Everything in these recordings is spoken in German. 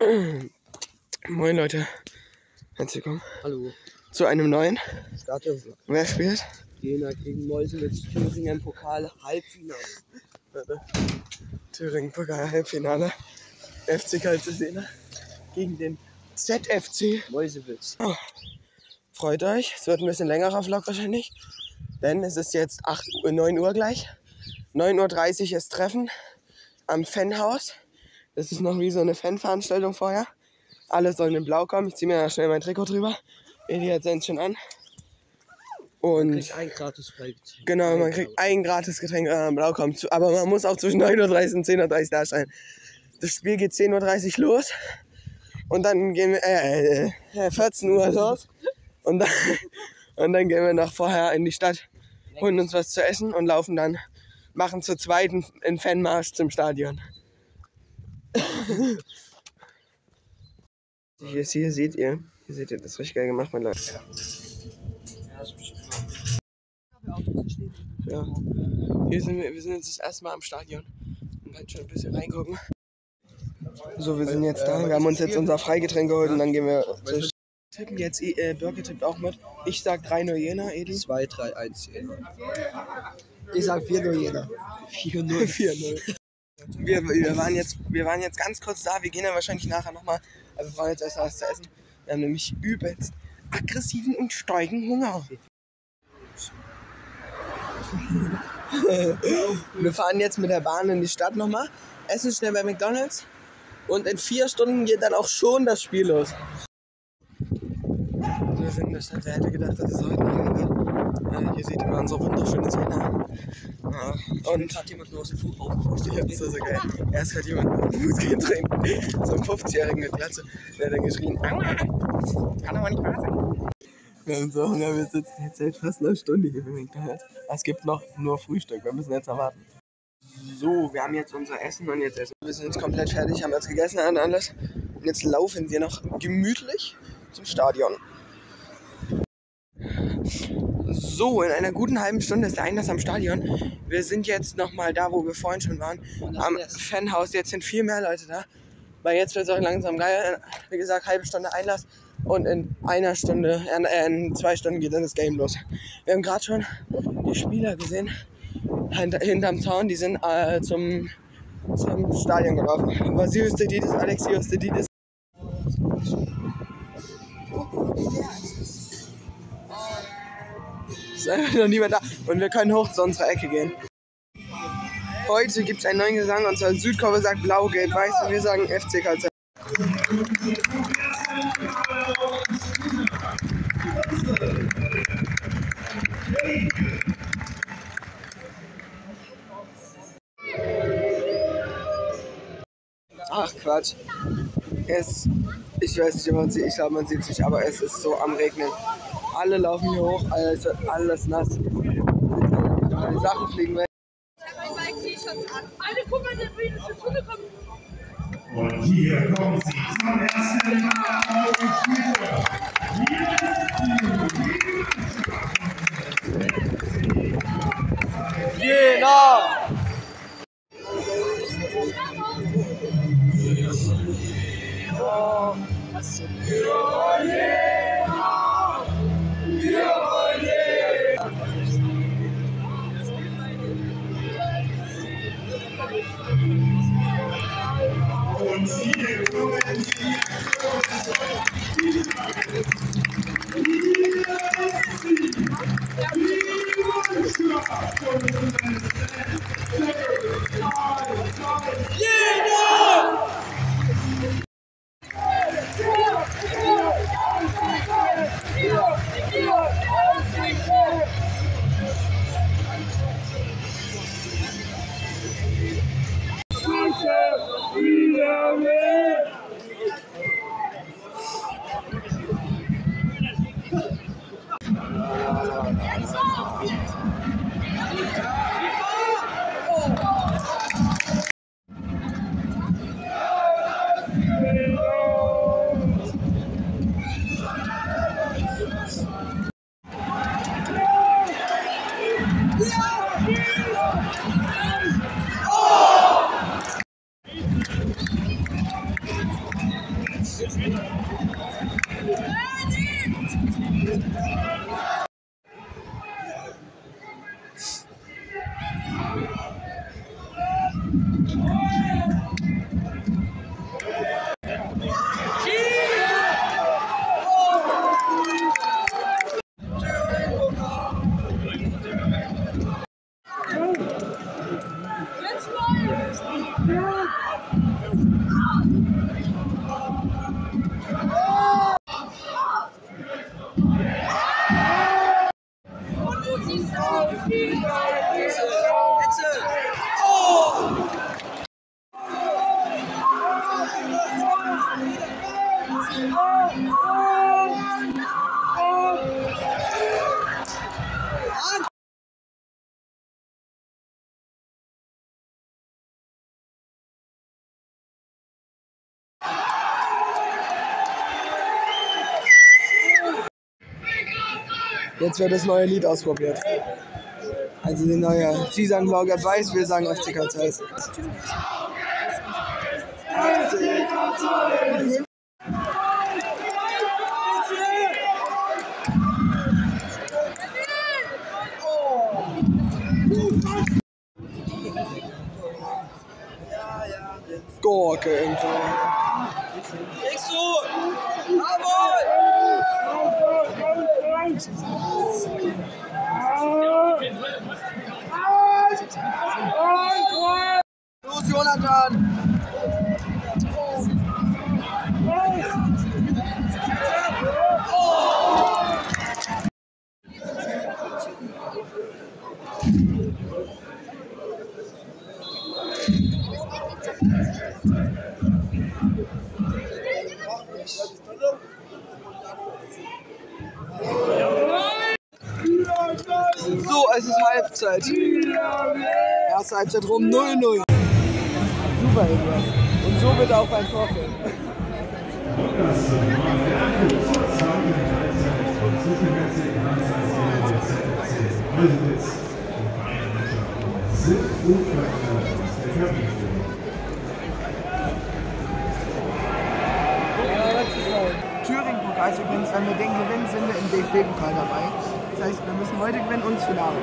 Moin Leute, herzlich willkommen. Hallo. Zu einem neuen Stadion. Wer spielt? Jena gegen Meuselwitz, Thüringen Pokal Halbfinale. Thüringen Pokal Halbfinale. FC Karlsruhe gegen den ZFC Meuselwitz. Oh, freut euch, es wird ein bisschen längerer Vlog wahrscheinlich, denn es ist jetzt 9 Uhr gleich. 9:30 Uhr ist Treffen am Fanhaus. Das ist noch wie so eine Fanveranstaltung vorher. Alle sollen in Blau kommen. Ich ziehe mir da schnell mein Trikot drüber. Edi hat seins schon an. Und Man kriegt ein gratis Freigetränk. genau, man kriegt ein gratis Getränk, wenn man in Blau kommt. Aber man muss auch zwischen 9:30 Uhr und 10:30 Uhr da sein. Das Spiel geht 10:30 Uhr los. Und dann gehen wir 14 Uhr los. Und dann gehen wir noch vorher in die Stadt, holen uns was zu essen und machen zu zweit einen Fanmarsch zum Stadion. Hier seht ihr das ist richtig geil gemacht, mein Leute. Ja. Wir sind jetzt das erste Mal am Stadion und können schon ein bisschen reingucken. So, wir sind jetzt da. Wir haben uns jetzt unser Freigetränk geholt und dann gehen wir tippen jetzt. Birke tippt auch mit. Ich sag 3-0 Jena, Edi. 2-3-1 Jena. Ich sag 4-0 Jena. 4-0. 4-0. Wir waren jetzt ganz kurz da. Wir gehen dann wahrscheinlich nachher nochmal. Also wir wollen jetzt erst mal was zu essen. Wir haben nämlich übelst aggressiven und steigen Hunger. Wir fahren jetzt mit der Bahn in die Stadt nochmal, essen schnell bei McDonald's und in 4 Stunden geht dann auch schon das Spiel los. Wir sind in der Stadt, wer hätte gedacht, dass es heute noch wird. Hier sieht man unsere wunderschöne Jena. Und hat jemand nur aus dem Fuß aufgefasst. das ist so geil. Erst hat jemand einen Fuß getränkt, so ein 50-Jährigen mit Glatze, der hat dann geschrien, kann aber nicht wahr sein. Wir haben so Hunger, wir sitzen jetzt seit fast einer Stunde hier bei McDonald's. Es gibt noch nur Frühstück, wir müssen jetzt erwarten. So, wir haben jetzt unser Essen und jetzt essen. Wir sind jetzt komplett fertig, haben jetzt gegessen und alles. Und jetzt laufen wir noch gemütlich zum Stadion. So, in einer guten halben Stunde ist der Einlass am Stadion. Wir sind jetzt nochmal da, wo wir vorhin schon waren, am Fanhaus. Jetzt sind viel mehr Leute da, weil jetzt wird es auch langsam geil. Wie gesagt, halbe Stunde Einlass und in 2 Stunden geht dann das Game los. Wir haben gerade schon die Spieler gesehen, hinterm Zaun, die sind zum Stadion gelaufen. Vasilis, Alexios, ist einfach noch niemand da und wir können hoch zu unserer Ecke gehen. Heute gibt es einen neuen Gesang und zwar Südkurve sagt blau, gelb, weiß und wir sagen FC Karlsruhe. Ach Quatsch. Ich weiß nicht, ob man sieht, ich glaube man sieht es nicht, aber es ist so am Regnen. Alle laufen hier hoch, alles nass. Die Sachen fliegen weg. Ich habe ein Mike T-Shirts an. Alle, guck mal, der Green ist dazugekommen. Und hier kommen sie zum ersten Mal auf die Spiele. Jena! Und hier kommen sie. Jetzt wird das neue Lied ausprobiert. Also die neue. Sie sagen Blau-Gelb Weiß, wir sagen FC Karl Zeiss. FC Karl Zeiss. Gorke im Tor. Kriegst du! Los, Jonathan! So, es ist Halbzeit. Erste Halbzeit rum, 0-0. Super, Elias. Und so wird auch ein Tor fällen. Thüringen-Pokal ist übrigens, wenn wir den gewinnen, sind wir im DFB-Pokal dabei. Das heißt, wir müssen heute gewinnen und Finale.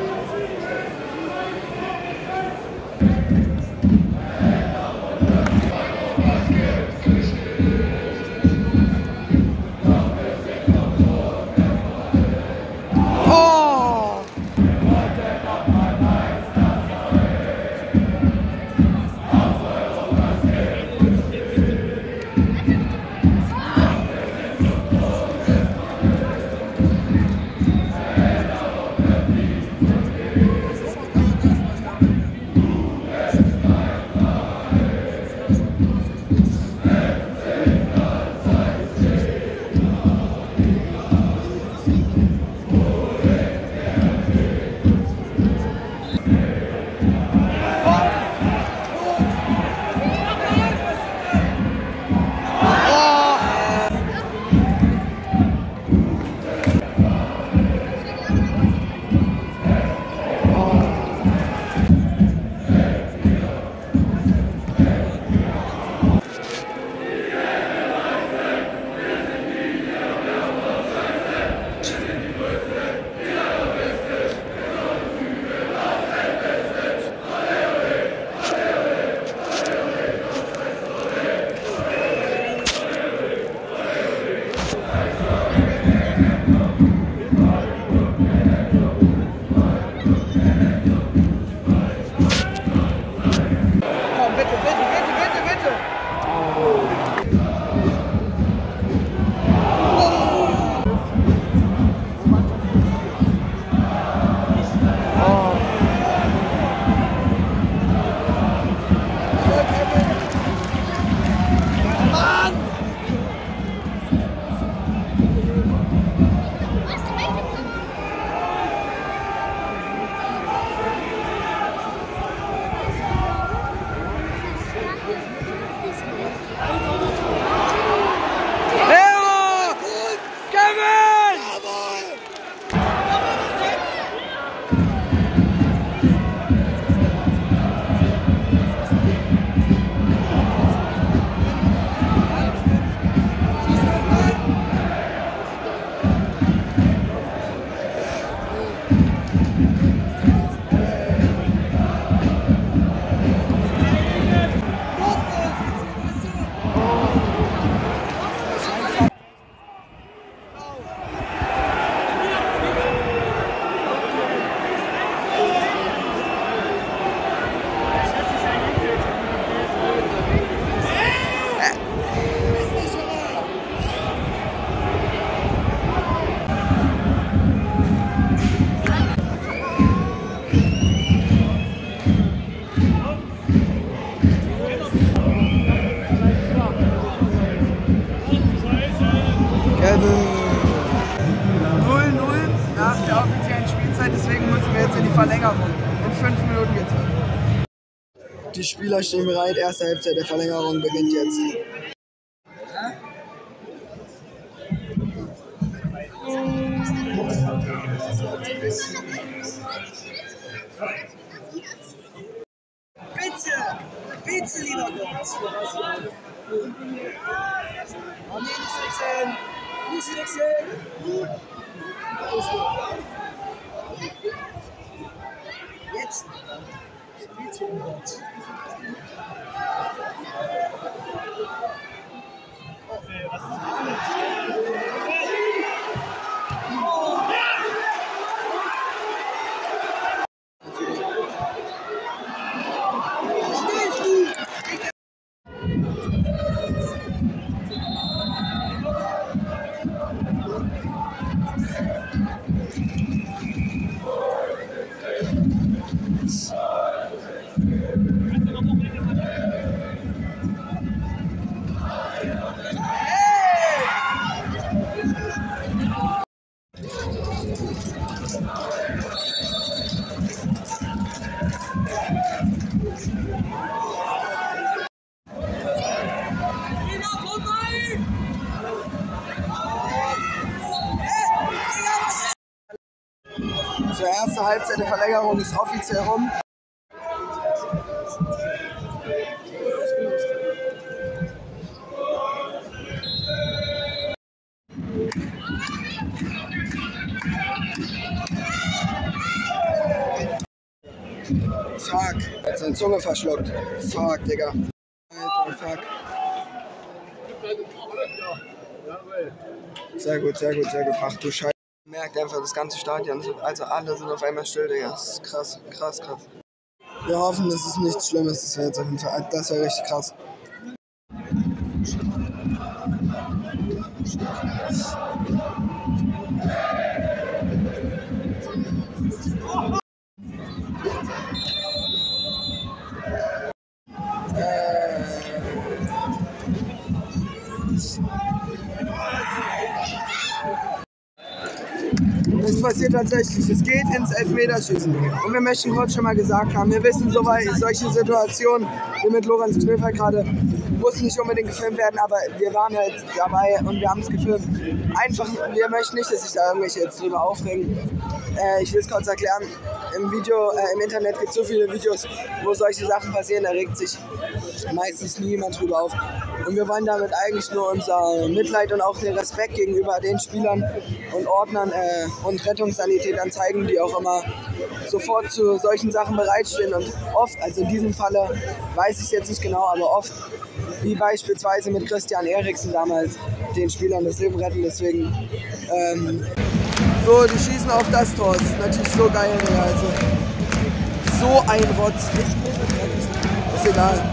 Nach der offiziellen Spielzeit, deswegen müssen wir jetzt in die Verlängerung. In 5 Minuten geht's weiter. Die Spieler stehen bereit, erste Halbzeit der Verlängerung beginnt jetzt. Bitte, lieber Gott. Oh, nee, nicht wechseln. Nicht wechseln. Jetzt. Bitte, lieber Gott. Die erste Halbzeit der Verlängerung ist offiziell rum. Fuck, hat seine Zunge verschluckt. Fuck, Digga. Alter, fuck. Sehr gut, sehr gut, sehr gut. Ach du Scheiße. Man merkt einfach, das ganze Stadion, also alle sind auf einmal still, Digga. Das ist krass, krass, krass. Wir hoffen, dass es nichts Schlimmes. Das wäre jetzt auf jeden Fall, das wäre richtig krass. Es passiert tatsächlich, es geht ins Elfmeterschießen. Und wir möchten kurz schon mal gesagt haben, wir wissen soweit, solche Situationen wie mit Lorenz Knöfer gerade mussten nicht unbedingt gefilmt werden, aber wir waren halt dabei und wir haben es gefilmt. Einfach, wir möchten nicht, dass sich da irgendwelche jetzt drüber aufregen. Ich will es kurz erklären, im Internet gibt es so viele Videos, wo solche Sachen passieren, da regt sich meistens niemand drüber auf. Und wir wollen damit eigentlich nur unser Mitleid und auch den Respekt gegenüber den Spielern und Ordnern und Rettungssanitätern zeigen, die auch immer sofort zu solchen Sachen bereitstehen. Und oft, also in diesem Falle weiß ich es jetzt nicht genau, aber oft, wie beispielsweise mit Christian Eriksen damals, den Spielern das Leben retten. Deswegen, so, die schießen auf das Tor. Das ist natürlich so geil, also so ein Rotz. Ist egal.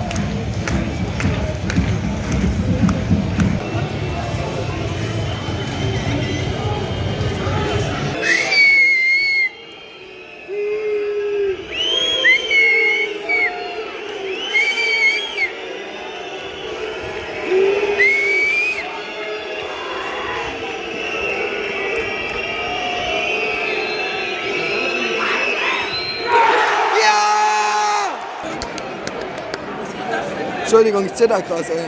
Entschuldigung, ich zitter krass, ey.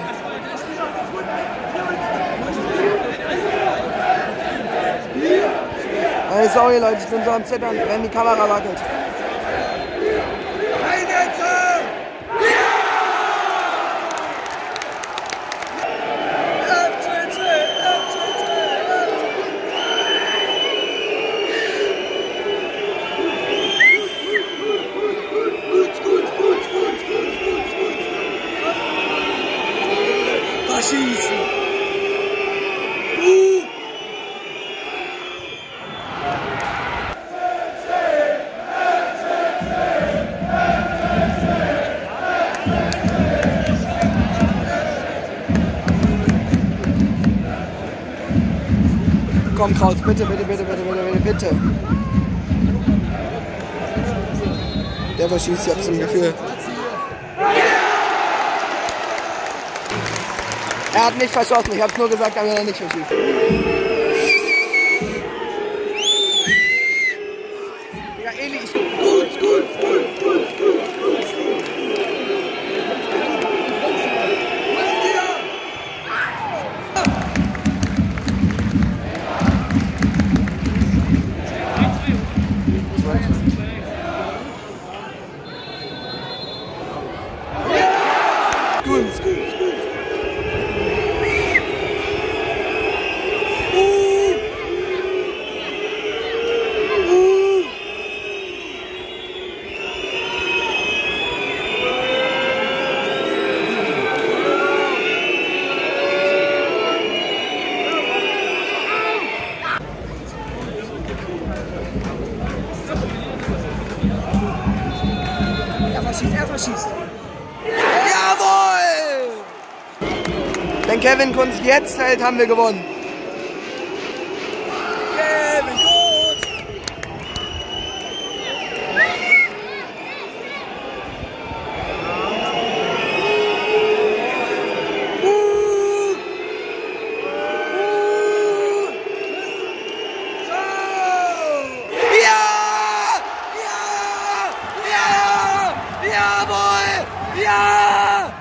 Hey, sorry Leute, ich bin so am Zittern, wenn die Kamera wackelt. Schießen. Komm Kraus, bitte, bitte, bitte, bitte, bitte, bitte. Der verschießt, ich hab's im Gefühl. Er hat nicht verschossen, ich hab's nur gesagt, damit er nicht verschießt. Ja, Eli, ich... Gut. verschießt, er verschießt. Jawohl! Wenn Kevin Kunst jetzt hält, haben wir gewonnen. Kevin Kunst! Jawohl! Ja!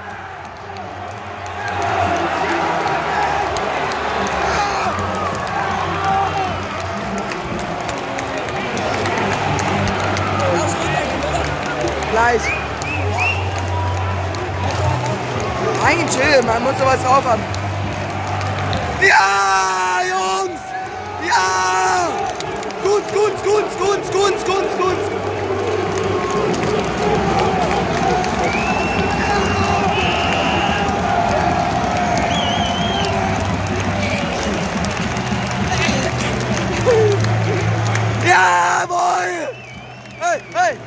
Gleich. Nein, chill, man muss sowas drauf haben. Ja, Jungs! Ja! Gut, gut, gut, gut, gut, gut, gut. Jawohl! Hey, hey!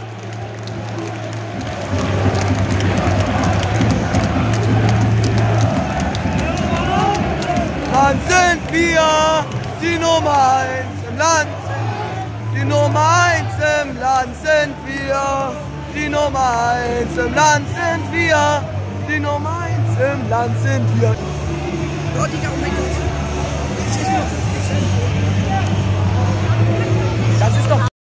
Dann sind wir die Nummer 1 im Land. Die Nummer 1 im Land sind wir. Die Nummer 1 im Land sind wir. Die Nummer 1 im Land sind wir. Oh, Digga, oh mein Gott. Das ist nur 50 Cent. Das ist doch...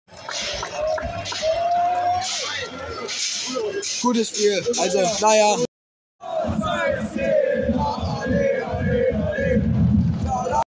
Gutes Spiel. Also, naja.